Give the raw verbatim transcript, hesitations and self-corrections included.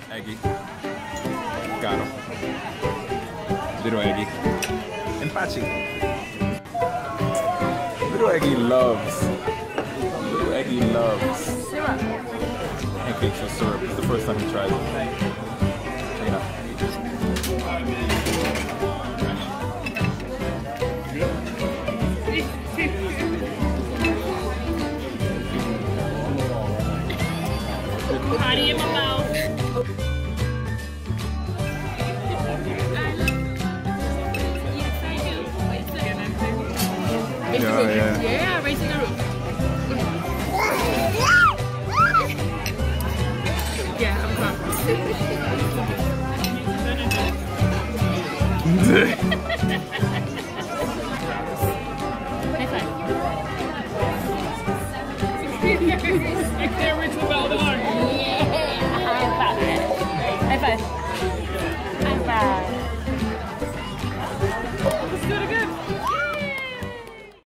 Eggie. Got him. Little Eggie. And Pachi. Little Eggie loves. Little Eggie loves. Syrup. Pancakes with syrup. It's the first time he tried it. Check it out. Honey in my mouth. Yeah, yeah. Yeah, raising the roof. Yeah, I'm coming. High five. I can't reach the bell. Yeah, high five. High five.